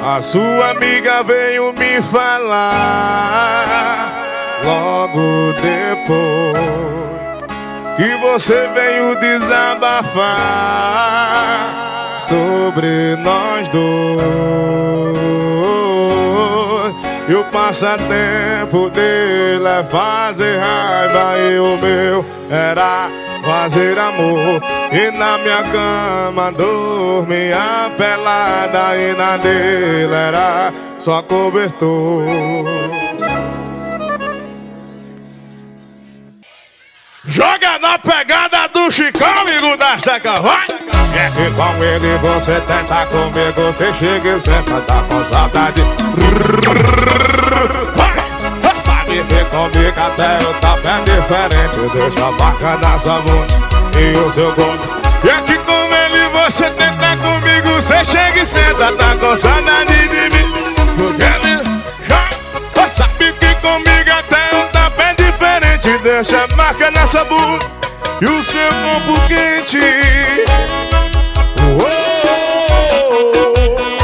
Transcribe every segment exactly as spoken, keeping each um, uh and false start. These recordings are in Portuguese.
A sua amiga veio me falar logo depois que você veio desabafar sobre nós dois. E o passatempo dele é fazer raiva e o meu era fazer amor. E na minha cama dormia pelada e na dele era só cobertor. Joga na pegada do Chicão, amigo das tecas, vai! Quer que com ele você tenta comigo, você chega e sempre tá com saudade. Sabe que comigo até o tapé é diferente, deixa a marca na sua bunda e o seu gosto. Quer que com ele você tenta comigo, você chega e senta, tá com saudade de mim. Porque ele já sabe que comigo até o tapé é diferente, deixa a marca nessa bunda e o seu corpo quente. Oh, oh,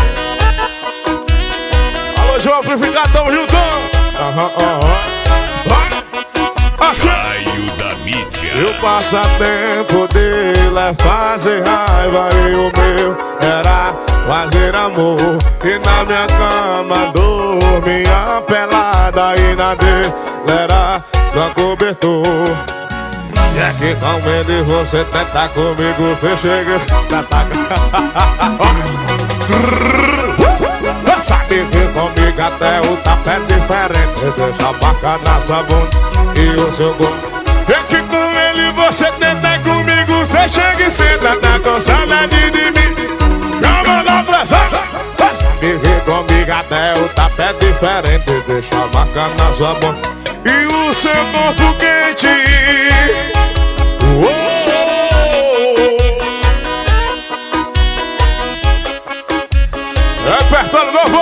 oh. Alô, João Amplificado, tamo junto. Aham, aham. Raio da mídia. E o passatempo dele é fazer raiva e o meu era fazer amor. E na minha cama dormia pelada e na dele era só cobertor. E é que com ele você tenta comigo, você chega e sabe que comigo até o tapé é diferente, deixa a marca na sua bunda e o seu gosto. E é que com ele você tenta comigo, você chega e senta, tá com saudade de mim. Calma na presença. Sabe que comigo até o tapé é diferente, deixa a marca na sua bunda e o seu corpo quente. Oh, oh, oh. Repertório novo.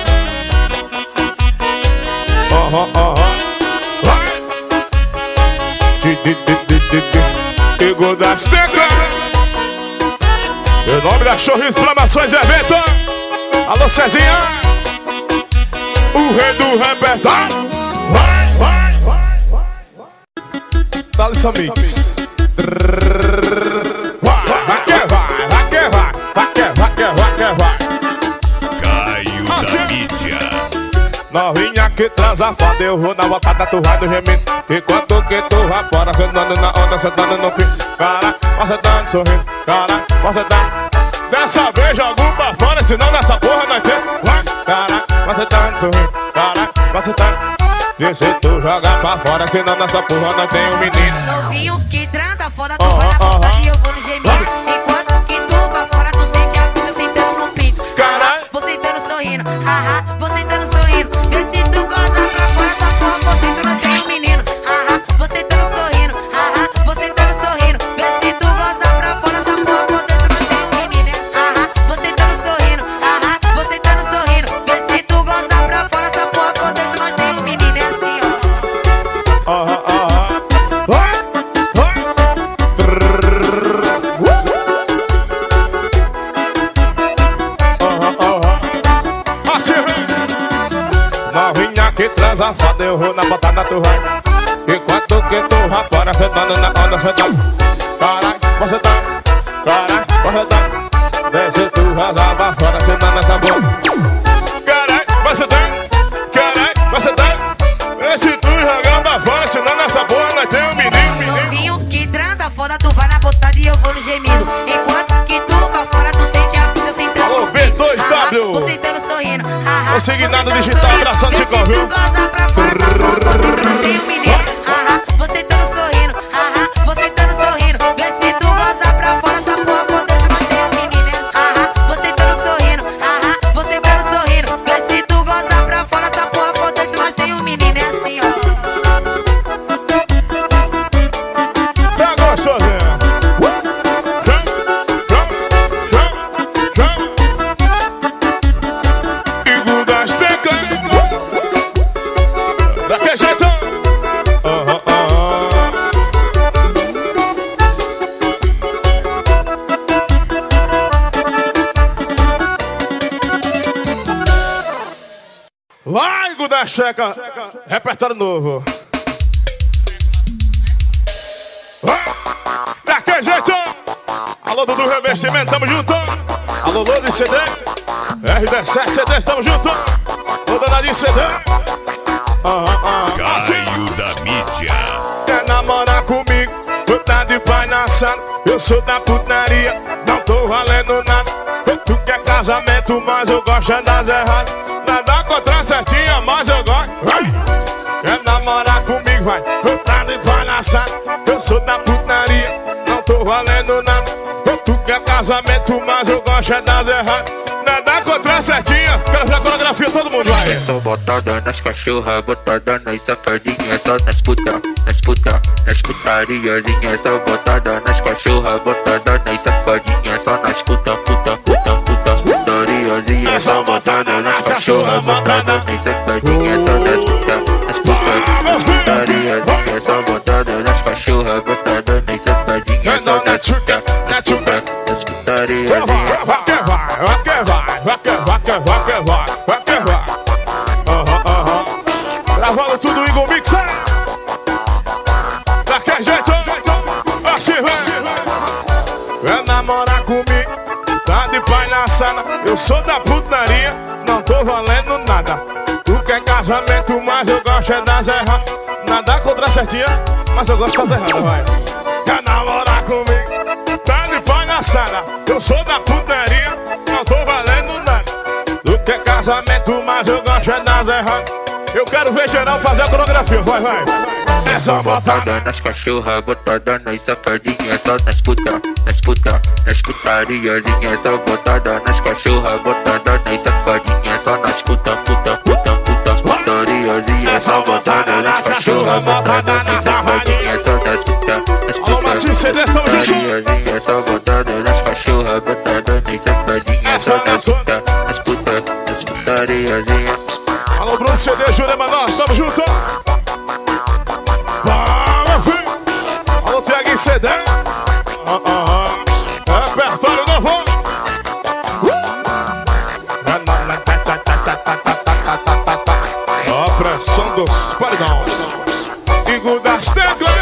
Oh, oh, oh. Vai. Ego das teclas. Em nome da Show Exclamações Evento. Alô, Cezinha. O rei do repertório. Vai, vai, vai, vai. Thalisson Mix. Vai, vai que vai, vai que vai, vai que vai que vai que vai. Caio da mídia. Novinha que transa foda, eu vou na botada, tu vai do gemido. Enquanto que tu vai fora, sentando na onda, sentando no fim. Cara, você tá sorrindo, cara, você tá. Dessa vez joga um pra fora, senão nessa porra nós tem. Cara, você tá sorrindo, cara, você tá. E se tu jogar pra fora, senão nessa porra nós tem um menino. Novinho que transa foda, tu vai na botada e eu vou no gemido. Enquanto que tu vai fora, tu sente a vida sentando no pinto. Caralho, você sentando sorrindo, haha, você sentando sorrindo. Vê se tu goza pra fora, essa porra, você tu não tem um menino. Haha, você sentando sorrindo, haha, você sentando sorrindo. Vê se tu goza pra fora, essa porra, você tu não tem um menino. Haha, você sentando sorrindo, haha, você sentando sorrindo. Vê se tu goza pra fora, essa porra, você tu não tem um menino. É assim, ó. aham, aham. Vai, vai. Aham, aham. Assim, novinha que transa foda, eu vou na botada, tu vai. Enquanto que tu vai fora, sentando na onda, você tá. Caralho, você tá. Caralho, você tá. Desce tu rasar pra fora, sentando nessa boca. Caralho, você tá. Caralho, você tá. Desce tu jogar pra fora, senão nessa porra nós tem um menino, menino. Novinho que transa foda, tu vai na botada e eu vou no gemido. Enquanto que tu vai fora, tu sente a vida sentando. Alô, B dois W. Você sentando sorrindo. O Signado Digital, abraçando Chicão, viu? Goza pra fora, essa porra, você não tem um menino. Aham, você sentando sorrindo. Aham, você sentando sorrindo. Vê se tu goza pra fora, essa porra, você não tem um menino. Aham, você sentando sorrindo. Aham, você sentando sorrindo. Vê se tu goza pra fora, essa porra, você não tem um menino. É assim, ó. Tá gostosinho. Vai, Guda Checa. Repertório novo. Vai. Daquele jeito. Alô, Dudu Revestimento, tamo junto. Alô, Lô de C D. R dezessete C D, tamo junto. Ô, dona de C D. Ah, ah, Caio da mídia. Quer namorar comigo? Tu tá de pai na sala. Eu sou da putaria, não tô valendo nada. Tu quer casamento, mas eu gosto de andar errado. Nada contra certinha, mas eu gosto. Vai. Quer namorar comigo, vai. Tu tá de pai na sala. Eu sou da putaria, não tô valendo nada. Tu quer casamento, mas eu gosto de andar errado. Nada contra certinha. Quero ver a coreografia, todo mundo vai. Eu sou botada nas cachorras, botada nas safadinhas, só nas puta, nas puta, nas putariazinhas. Só botada nas cachorras, botada nas safadinhas, só nas puta, puta, puta, puta, putariazinhas. Só botada nas cachorras, botada nas safadinhas, só nas puta, nas puta, nas putariazinhas. Só botada nas cachorras, botada nas safadinhas, só nas puta, nas puta, nas putariazinhas. Vai que vai, vai que vai, vai que vai, que vai, que vai, vai que vai. Aham, aham. Gravando tudo em Igor Mix. Daquele jeito, assim vai. Quer namorar comigo? Tá de pai na sala. Eu sou da putaria, não tô valendo nada. Tu quer casamento, mas eu gosto é das erradas. Nada contra a certinha, mas eu gosto das erradas, vai. Quer namorar comigo? Tá de pai na sala. Eu sou da putaria, não tô valendo nada. Tu quer casamento, mas eu gosto é das erradas. Eu quero ver geral fazer a coreografia, vai, vai. É só botada nas cachorras, botada nas safadinhas, só nas puta, nas puta, nas putariazinhas. Só botada nas cachorras, botada nas safadinhas, só nas puta, puta, puta, puta, putariazinhas. Só botada nas cachorras, botada nas safadinhas, só nas puta, nas puta, putariazinhas. Só botada nas cachorras, botada nas safadinhas, só nas puta, nas puta, nas putariazinhas. Alô, Bruno C D, Jurema, nós tamo junto. Vamos, filho. Alô, Tiaguinho C D. Ah, ah, ah. Repertório novo. A pressão dos paredão. Igor das teclas.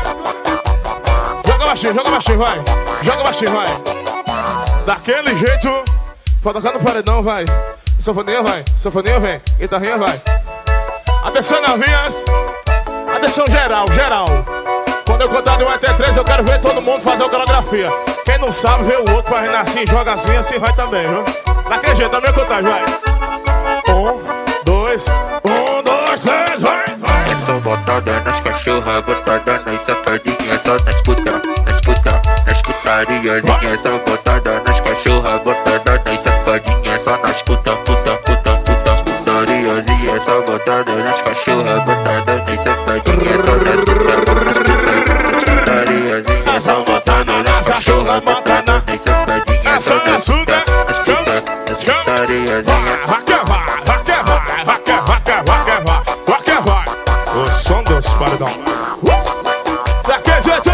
Joga baixinho, joga baixinho, vai. Joga baixinho, vai. Daquele jeito. Pode tocar no paredão, vai. Sanfoninha vai, sanfoninha vem, guitarrinha vai. Atenção novinhas, atenção geral, geral. Quando eu contar de um até três, eu quero ver todo mundo fazer a coreografia. Quem não sabe, vê o outro fazendo assim, joga assim, assim vai também, viu? Daquele jeito, também contar, vai. Um, dois, um, dois, três, vai, vai. É só botada nas cachorras, botada nas safadinhas, só nas puta, nas puta, nas putariazinhas. Só botada nas cachorras, botada nas safadinhas, só nas puta, puta, puta, puta, putariazinhas. Só botada nas cachorras, botada nas safadinhas, só nas puta, nas puta, nas putariazinhas. Só botada nas cachorras, botada nas safadinhas, só nas puta, nas puta, nas putariazinhas. Vai que vai, vai que vai, vai que vai, que vai, que vai, vai que vai. O som dos paredão. Daquele jeito.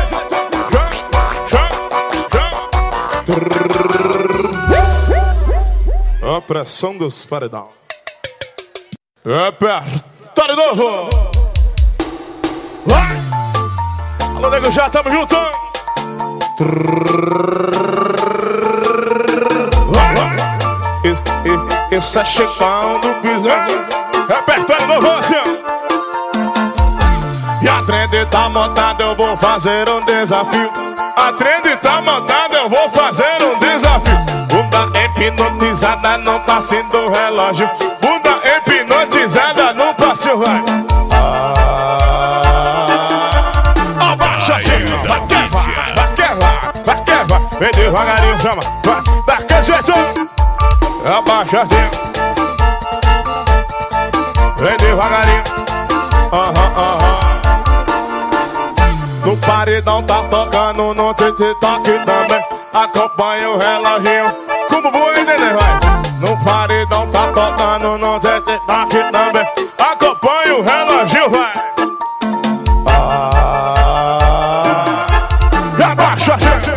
A pressão dos paredão. Repertório novo. Vai. Alô, nego, já tamo junto. Vai, vai. Isso é chegando do piso. Repertório novo, assim. E a trend tá montada, eu vou fazer um desafio. A trend tá montada, eu vou fazer um desafio. Bunda hipnotizada no passinho do relógio. Bunda hipnotizada no passinho, vai. Ah, abaixa aqui, vai que vai, vai que vai, vai que vai. Vem devagarinho, chama, vai, daquele jeito. Abaixa aqui. Vem devagarinho. Aham, aham. No paredão tá tocando, no TikTok também. Acompanha o reloginho. Como vou entender, vai. No paredão tá tocando, no TikTok também. Acompanha o reloginho, vai. Ah, abaixa, gente.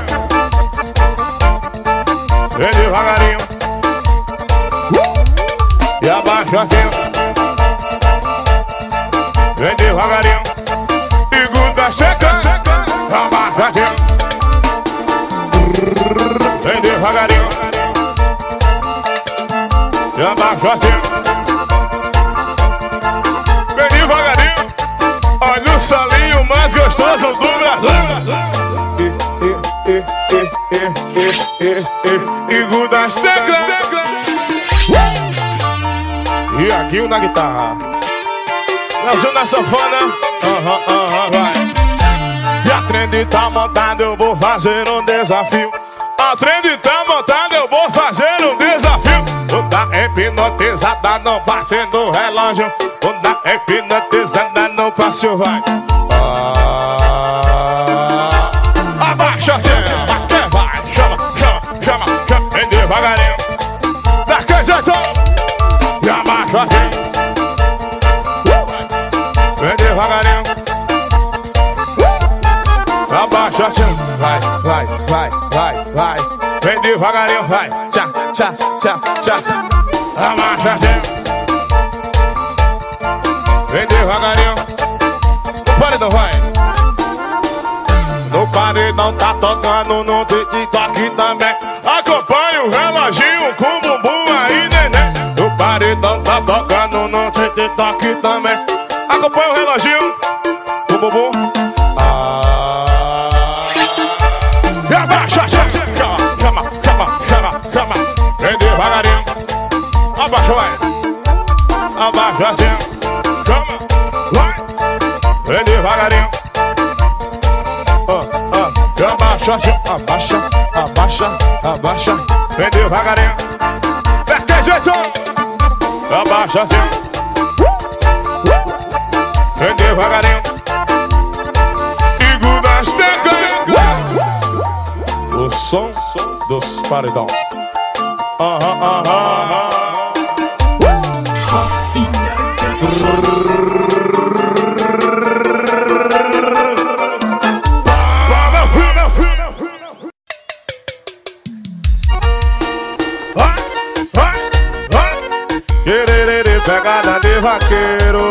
Vem devagarinho. Uh, e abaixa aqui. vem devagarinho. Bigo da seca, abaixadinho. Vem devagarinho, abaixadinho. Vem devagarinho. Olha o salinho mais gostoso do Brasil. Bigo das teclas. E aqui na guitarra, Brasil na sanfona. Aham, aham, vai. E a trend tá montada, eu vou fazer um desafio. A trend tá montada, eu vou fazer um desafio. Toda hipnotizada no passe do relógio. Toda hipnotizada no passe, vai. Ah, abaixa, vai, vai, chama, chama, chama, chama. Vem devagarinho, daquele jeito. E abaixa, vem devagarinho. Abaixa, vai, vai, vai, vai, vai. Vem devagarinho, vai. Tchá, tchá, tchá, tchá. Abaixa, vem devagarinho. No paredão, vai. No paredão tá tocando no TikTok também. Acompanha o reloginho com o bumbum aí, neném. No paredão tá tocando no TikTok também. Acompanha o reloginho com o bumbum. Abaixa, chama, chama, chama, chama, chama. Vem devagarinho. Abaixa, vai. Abaixa, chama, vai. Vem devagarinho. Oh, oh. Abaixa, abaixa, abaixa, abaixa. Vem devagarinho. Daquele jeito. Abaixa, vem devagarinho. Bigo das teclas. O som dos paredão. Aham, aham, aham. Quererere, pegada de vaqueiro.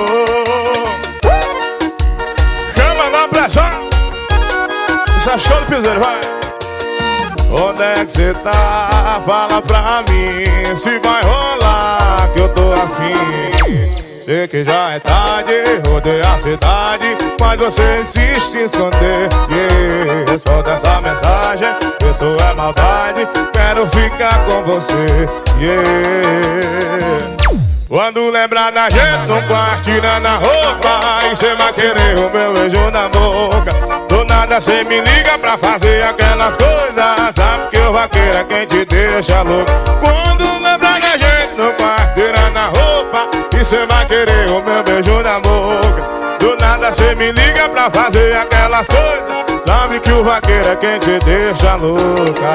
Chama na pressão. Isso é show do piseiro, vai. Onde é que cê tá? Fala pra mim se vai rolar que eu tô afim. Sei que já é tarde, rodei a cidade, mas você insiste em esconder. Yeah, responda essa mensagem, isso é maldade, quero ficar com você. Yeah. Quando lembrar da gente no quarto, tirando a roupa, e cê vai querer o meu beijo na boca. Do nada cê me liga pra fazer aquelas coisas, sabe que o vaqueiro é quem te deixa louco. Quando lembrar da gente no quarto, tirando a roupa, e cê vai querer o meu beijo na boca. Do nada cê me liga pra fazer aquelas coisas, sabe que o vaqueiro é quem te deixa louca.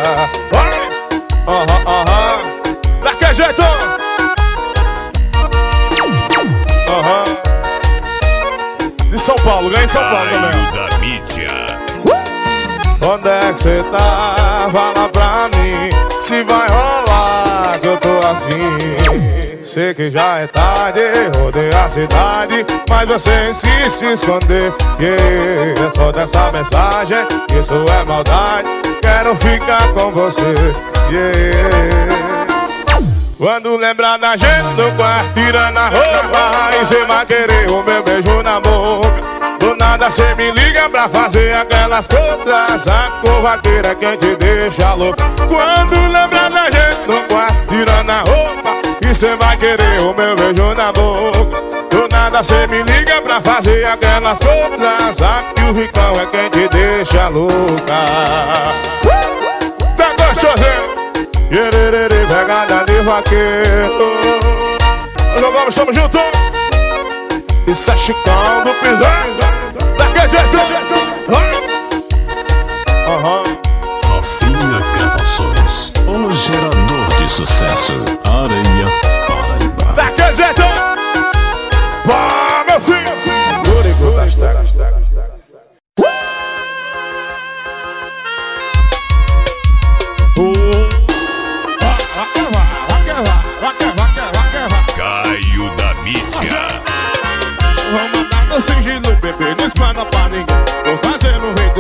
Aham, aham, daquele jeito. Aham. De São Paulo, ganha em São Paulo também. Da mídia. Onde é que cê tá? Fala pra mim se vai rolar que eu tô afim. Sei que já é tarde, rodei a cidade, mas você insiste em esconder. Yeah, responda essa mensagem, isso é maldade, quero ficar com você. Yeah. Quando lembrar da gente no quarto, tirando a roupa, e cê vai querer o meu beijo na boca. Do nada cê me liga pra fazer aquelas coisas, sabe que o vaqueiro é quem te deixa louco. Quando lembrar da gente no quarto, tirando a roupa, e cê vai querer o meu beijo na boca. Do nada cê me liga pra fazer aquelas coisas, sabe que o ricão é quem te deixa louca. Tá gostosinho? Quererere, pegada de vaqueiro. Nós vamos, estamos juntos. Isso é Chicão do Pisão. Daquele jeito. Aham. Rafinha Gravações, o gerador de sucesso. Areia, Paraíba. Daquele jeito. Vá, meu filho. Gurigo das teclas. Caio da mídia. Vamos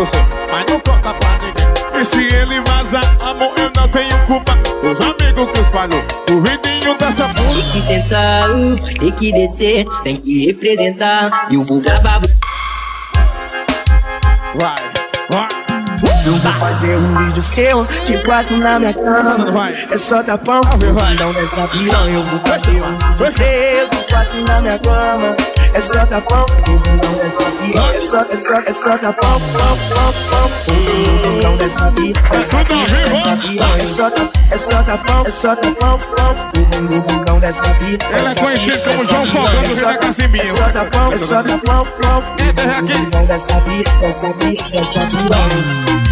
do céu, mas não conta pra ninguém. E se ele vazar, amor, eu não tenho culpa. Os amigos que espalhou o vidinho dessa porra. Tem que sentar, vai ter que descer, tem que representar. Eu vou gravar. Vai, vai. Eu vou fazer um vídeo seu, te quatro na minha cama. Vai. É só tapão, vai. não nessa piranha. Eu vou fazer um vídeo seu, te quatro na minha cama. É só tapão, não nessa piranha. É só, é só, é só tapão, pão, pão, pão. Não nessa piranha, nessa piranha. É só, é só tapão, é só tapão, pão. Não nessa piranha. Ele é conhecido como João Falcão do Rio da Cacimbinha. É só tapão, é só tapão, pão. Não nessa piranha, nessa piranha, nessa piranha.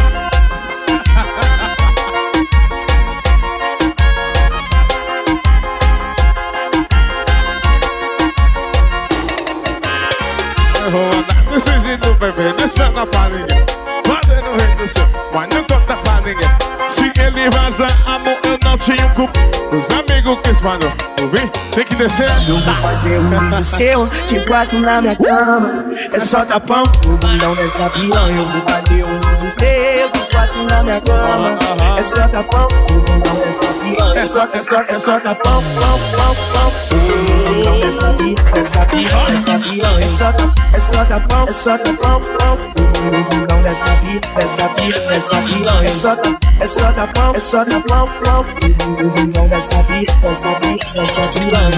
Eu vou andar nesse jeito, bebê, não espera pra ninguém. Fazendo o rei do céu, mas não conta pra ninguém. Se ele vazar, amor, eu não tinha culpa. Os amigos que espalhou, ouvi? Tem que descer. Eu vou fazer um vídeo seu, te quatro na minha cama. É só tapão, o bundão nessa piranha. Eu vou fazer um vídeo seu, te quatro na minha cama. É só tapão, o bundão nessa piranha. É só, é só, é só tapão, pão, pão, pão. O bundão nessa piranha, nessa piranha, nessa piranha. É só, é só tapão, é só tapão, pão. O bundão nessa piranha, nessa piranha, nessa piranha. É só, é só tapão, é só tapão, pão. O bundão nessa piranha, nessa piranha, nessa piranha.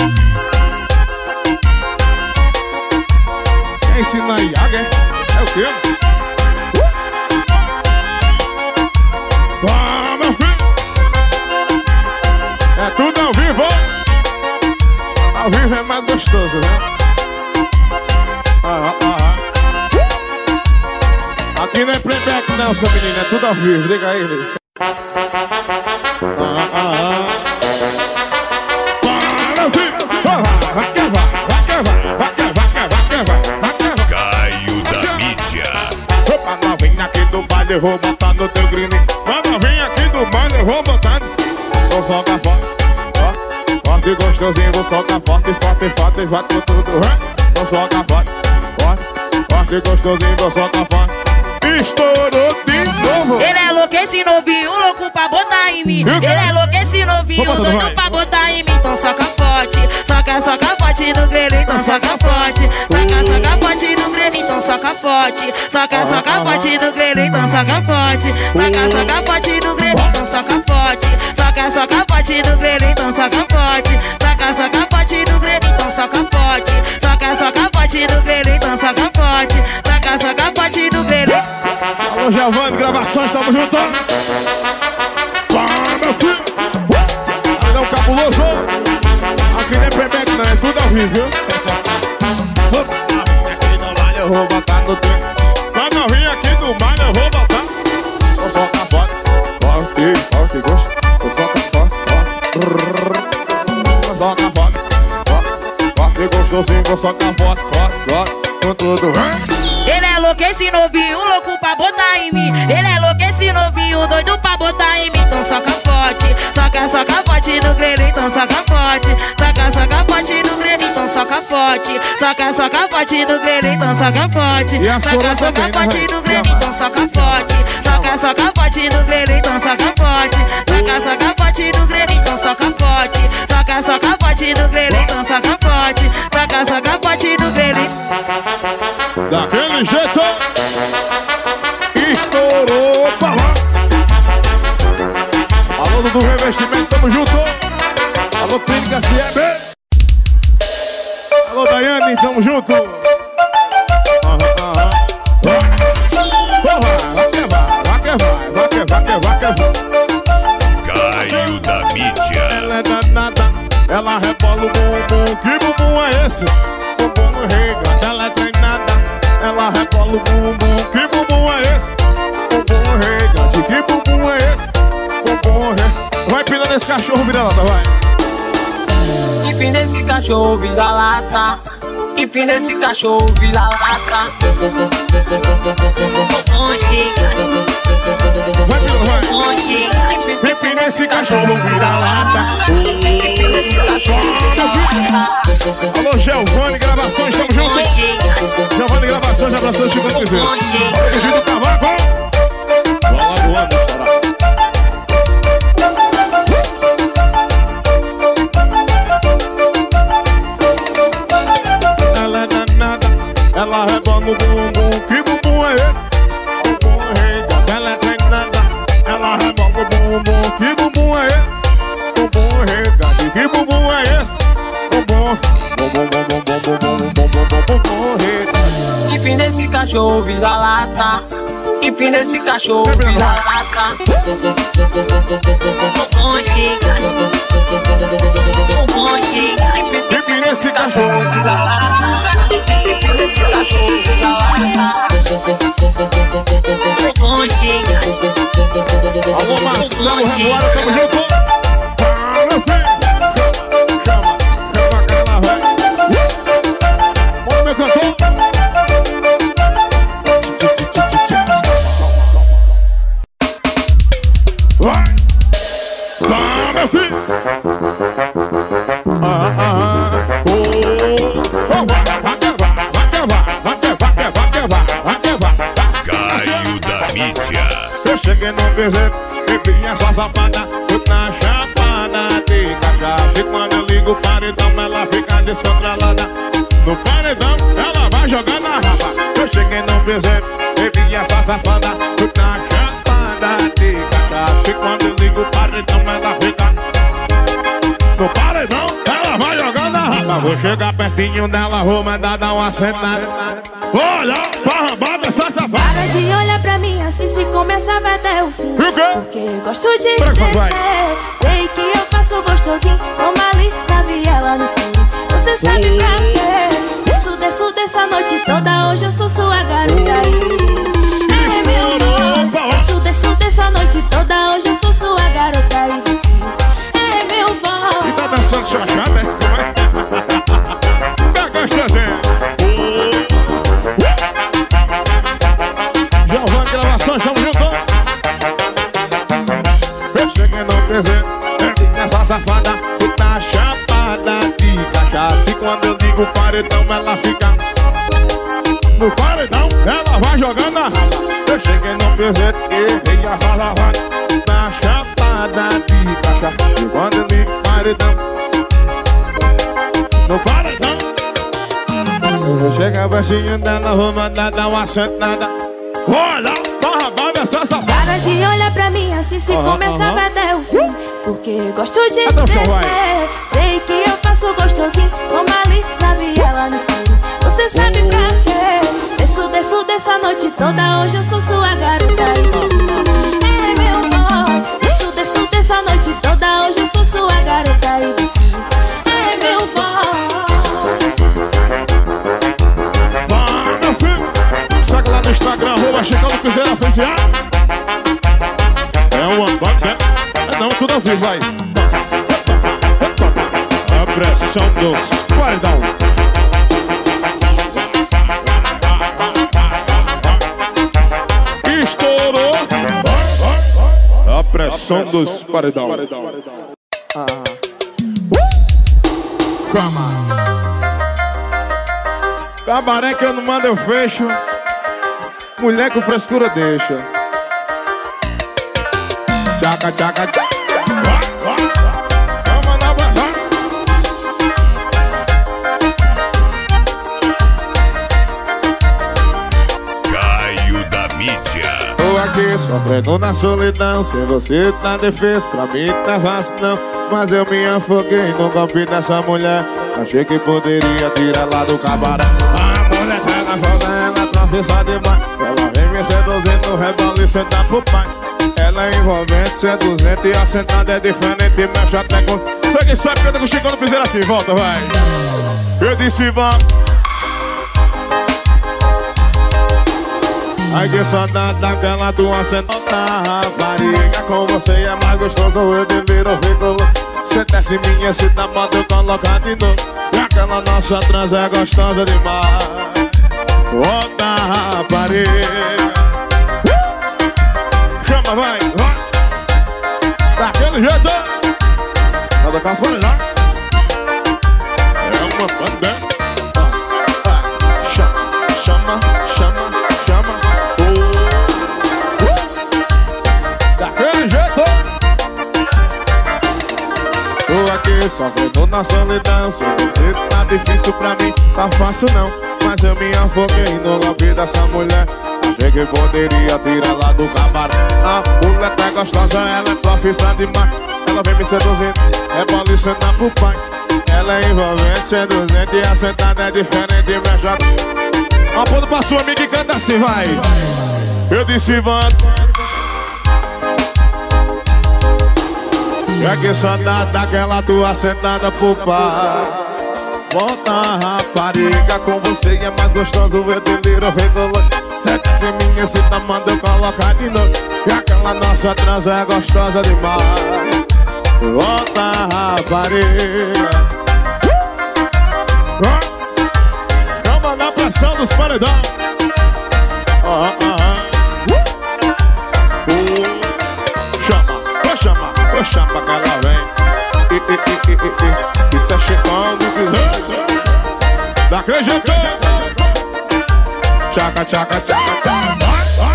Quer ensinar Iaga, é? É o quê? Vá, meu filho! É tudo ao vivo! Ao vivo é mais gostoso, né? Ah, ah, ah. Aqui não é playback não, seu menino, é tudo ao vivo, liga aí, liga. Ah, ah, ah. Vai que vai, vai que vai, vai que vai, vai que vai, vai que vai, vai que vai. Caio da mídia. Opa, novinha aqui do baile, eu vou botar no teu green. Mas novinha aqui do baile, eu vou botar no... Vou soltar forte, ó, forte e gostosinho. Vou soltar forte, forte, forte, vai com tudo, hein? Vou soltar forte, forte, forte e gostosinho. Vou soltar forte. Estourou de novo. Ele é louco esse novinho, louco pra botar em mim. Ele é louco esse novinho, doido pra botar em mim. Então soca forte, soca, soca forte no grelho, então soca forte. Soca, soca forte no grelho, então soca forte. Soca, soca forte no grelho, então soca forte. Soca, soca forte no grelho, então soca forte. Soca, soca forte no grelho, então soca forte. Soca, soca forte no grelho, então soca forte. Soca, soca forte no grelho, então soca forte. Soca, soca forte no grelho. Alô, Giovanni, gravações, tamo junto. Pá, meu filho. Aí não, cabuloso. Aqui não é playback não, é tudo ao vivo, viu? Aqui no baile eu vou botar no trem. Tá novinha aqui no baile eu vou botar. Vou soltar forte, forte, forte, gosto. Vou soltar forte, forte. Vou soltar forte, forte, forte, gostosinho. Vou soltar forte, forte, forte, com tudo, hein? Ele é louco esse novinho, louco pra botar em mim. Ele é louco esse novinho, doido pra botar em mim. Então soca forte, soca, soca forte no grelho, então soca forte. Soca, soca forte no grelho, então soca forte. Soca, soca forte no grelho, então soca forte. Soca, soca forte no grelho, então soca forte. Soca, soca forte no grelho, então soca forte. Soca, soca forte no grelho, então soca forte. Soca, soca forte no grelho, então soca forte. Soca, soca forte no grelho. Daquele jeito. Estourou pra lá. Alô, do Revestimento, tamo junto. Alô, Clínica C E B. Alô, Daiane, tamo junto. Aham, aham. Vai que vai, vai que vai, vai que vai, vai que vai. Caio da mídia. Ela é danada, ela rebola o bumbum. Que bumbum é esse? Bumbum rega, ela é treinada. Ela rebola o bumbum. Que bumbum é esse? Bumbum rega. De que bumbum é esse? Bumbum rega. Vai pinar nesse cachorro, vira-lata, vai. Empina esse cachorro, vira lata. Empina esse cachorro, vira lata. Vai, vai. Empina esse cachorro, vira lata. Empina esse cachorro, vira lata. Alô, Giovanni Gravações, tamo junto. Giovanni Gravações, abraçando Chico do Piseiro. Hoje do cavaco. Bola do ano, chorar. Ela é danada, ela rebola no bumbum. Que bumbum é esse? Bumbum é. Ela é treinada, ela rebola no bumbum. Que bumbum é esse? Bumbum é. Que bumbum é esse? Bumbum. Bumbum, bumbum, bumbum, bumbum, bumbum, bumbum, bumbum é. Que pina esse cachorro vira lata. Que pina esse cachorro vira lata. Bumbum gigante. Bumbum gigante. Que pina esse cachorro vira lata. Que pina esse cachorro vira lata. Bumbum gigante. Alô, Marcelo Revoada, tamo junto. Caio da mídia. Eu cheguei no piseiro, bebi essa safada, fui na chapada de cachaça. E quando eu ligo o paredão, ela fica descontrolada. No paredão, ela vai jogar na raba. Eu cheguei no piseiro, bebi essa safada, fui na chapada de cachaça. E quando eu ligo o paredão, ela fica no paredão, ela vai jogar na raba. Vou chegar pertinho dela, vou mandar dar uma sentada. Olha, parrambada essa safada. Para de olhar pra mim assim, se começa vai até o fim. Por quê? Porque gosto de descer. Sei que eu faço gostosinho, como ali na viela no escuro. Você sabe pra quê? Desço, desço dessa noite toda, hoje eu sou sua garota e é meu amor. Desço, desço dessa noite toda, hoje eu sou sua garota e desci. É meu bom. E tá dançando chachá, né? Tá gostosinho. Giovanni Gravações, tamo junto. Eu cheguei no piseiro, perdi nessa safada, tu tá chapada de cachaça. E quando eu ligo o paredão, ela fica no paredão, ela vai jogando na raba. Eu cheguei no piseiro, errei essa safada, tu tá chapada de cachaça. E quando eu ligo o paredão, no paredão, eu vou chegar pertinho dela, vou mandar dar uma sentada. Olha, barrabada essa safada. Para de olhar pra mim assim, se Aham, começa aham. vai até o fim. Porque gosto de Atenção, vai. descer. Sei que eu faço gostosinho, como ali na viela no escuro. Você sabe pra quê? Desço, desço dessa noite toda, hoje eu sou sua garota e desci. É meu amor. Desço, desço dessa noite toda, hoje eu sou sua garota e desci. É meu amor. Vai, meu filho. Segue lá no Instagram, arroba Chicão do Piseiro Oficial. É uma banda. Não, tudo ao vivo, vai. A pressão dos paredão. Estourou. A pressão dos paredão. Ah. Calma. Cabaré que eu não mando, eu fecho. Mulher com frescura deixa. Tchaca, tchaca, tchaca. Vamos mandar abraçar. Caio da mídia. Tô aqui sofrendo na solidão. Sem você tá difícil, pra mim tá fácil não. Mas eu me afoguei no golpe dessa mulher. Achei que poderia tirar lá do cabaré. A mulher tá na foda, ela profissa demais. Ela vem me seduzindo, rebola e senta pro pai. Ela é envolvente, seduzente e a sentada é diferente. Mexe até com... Só que sabe que eu tô com o Chicão no Piseiro assim, volta, vai. Eu disse, vamos. Ai que saudade daquela tua sentada rapariga. Com você é mais gostoso, eu te viro, fico... Cê desce minha, se dá moda, eu coloco de novo. E aquela nossa trans é gostosa demais. Outra rapariga. Chama, vai, vai. Daquele jeito. Cada caso vai lá. É uma Tô aqui sofrendo na solidão. Se você tá difícil pra mim, tá fácil não. Mas eu me afoguei no lobby dessa mulher. Achei que poderia tirar lá do cabaré. A mulher tá gostosa, ela é profissa demais. Ela vem me seduzindo, é polícia na pro pai. Ela é envolvente, seduzente e assentada é diferente, minha jota. Aponta pra sua amiga e canta assim, vai. Eu disse, vamos. É que só dá daquela tua sentada pro pai. Volta a rapariga com você e é mais gostoso ver delírio feito louco. Sete sem minha, se tá manda eu colocar de novo. E aquela nossa transa é gostosa demais. Volta a rapariga. Calma na pressão dos paredão. Oh, oh, oh. Uh. Chama, vou chamar, vou chamar que ela vem. I, I, I, I, I. Isso é chegando que daquele jeito. Tchaca, tchaca, tchaca, tchaca.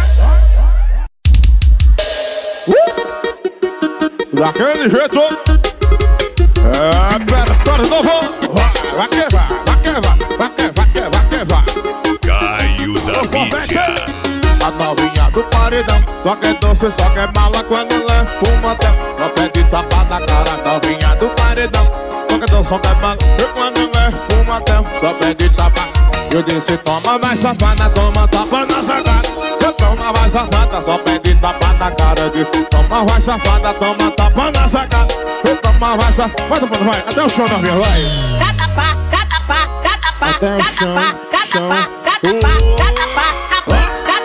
Uh. Daquele jeito. É, apertório novo. Vai que vai, vai que vai, vai que vai, que vai que vai. Caio da mídia. A novinha do paredão, só que é doce, só que é mala quando ela pro motel. Só pede tapa na cara, novinha do paredão. Só que é doce, só que é mala quando ela pro motel. Só pede tapa. Eu disse toma vai safada, toma tapa na sacada. Eu toma vai safada, só pede tapa na cara. Eu disse toma vai safada, toma tapa na sacada. Eu toma vai safada, vai, vai, até o chão novinha, vai. Dá tapa, dá tapa, dá tapa, até o dá chão, tapa, dá chão. tapa, dá tapa, dá tapa, tapa.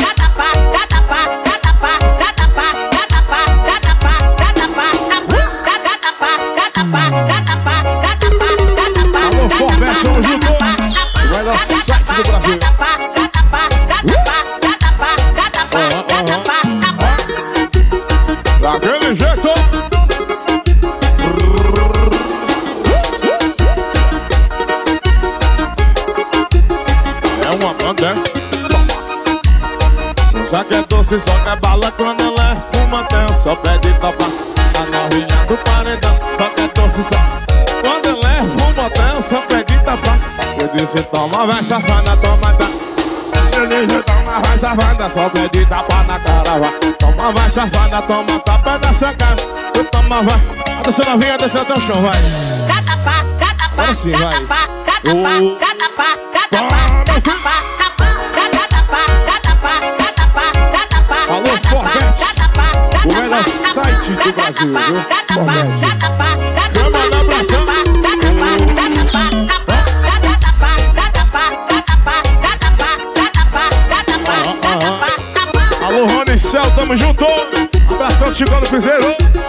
Do Brasil. Daquele jeito. É uma banda, é? Só que é doce, só que é bala quando ela é fumantel. Só pede tapa a novinha do paredão. Só que é doce, só quando ela é fumantel. Só pede tapa. Eu disse toma vai safada, toma tá. Eu disse toma vai safada, só pede tapa na cara, vai. Toma vai safada, toma tapa nessa cara. Eu toma vai, desce novinha, desce até o chão, vai. Dá tapa, dá tapa, agora sim, dá vai. tapa, dá tapa, dá tapa, dá tapa, dá tapa, tapa, dá tapa, dá tapa, dá tapa, dá tapa. Alô, Forvete, o melhor site do Brasil, viu? Forvete. Cama na pressão. Alô, Rony Céu, tamo junto. Abração, Chico do Cruzeiro.